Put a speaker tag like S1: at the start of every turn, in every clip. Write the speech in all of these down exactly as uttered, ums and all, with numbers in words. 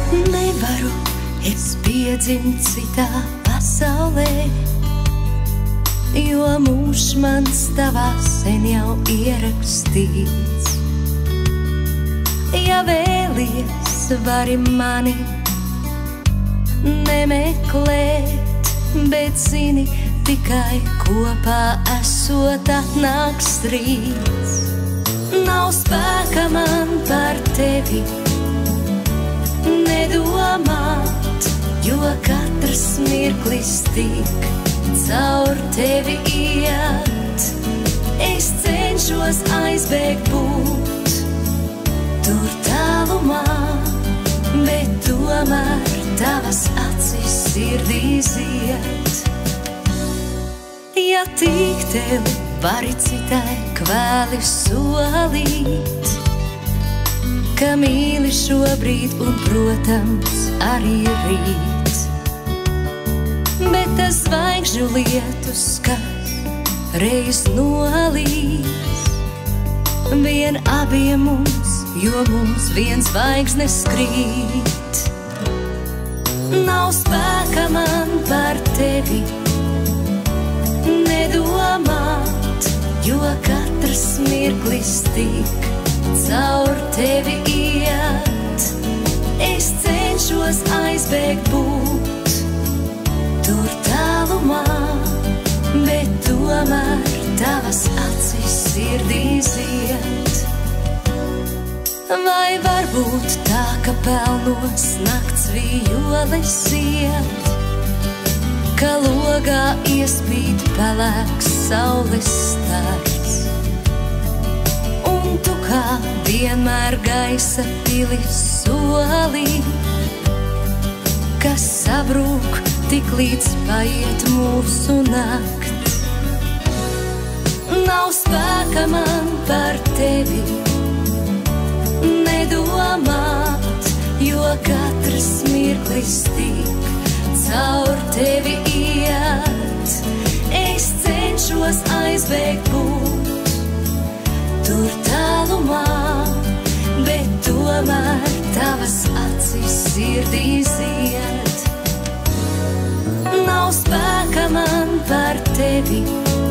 S1: Nevaru es piedzimt citā pasaulē, jo mūžs mans tavā sen jau ierakstīts. Ja vēlies, vari mani nemeklēt, bet zini, tikai kopā esot atnāks rīts. Nav spēka man par tevi nedomāt, jo katrs mirklis tik caur tevi iet. Es cenšos aizbēgt būt tur tālumā, bet tomēr tavas acis sirdī ziet. Ja tik tevi vari citai kvēli solīt, ka mīli šobrīd un, protams, arī rīt. Bet tas zvaigžņu lietus, kas reiz nolīs, vien abiem mums, jo mums viens zvaigznes krīt. Nav spēka man par tevi nedomāt, jo katrs mirklis tik caur tevi iet. Es cenšos aizbēgt būt tur tālumā, bet tomēr tavas acis sirdī ziet. Vai varbūt tā, ka pelnos nakts vijoles iet, ka logā iespīd pelēks saules stars, un tu kā vienmēr gaisa pilis solī, kas sabrūk tik līdz paiet mūsu nakts. Nav spēka man par tevi nedomāt, jo katrs mirklis tik caur tevi iet. Es cenšos aizbēgt būt tur tālumā, bet tomēr tavas acis sirdī ziet. Nav spēka man par tevi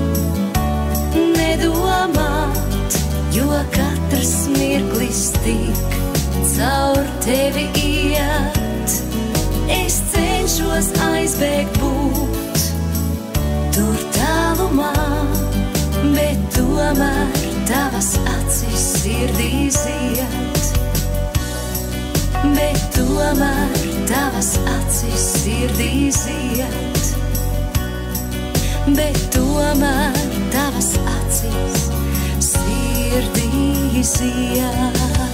S1: nedomāt, jo katrs mirklis tik caur tevi iet. Es cenšos aizbēgt būt tur tālumā, bet tomēr tavas acis sirdī ziet. Bet tomēr tavas acis sirdī ziet. Bet tomēr tavas acis sirdī ziet.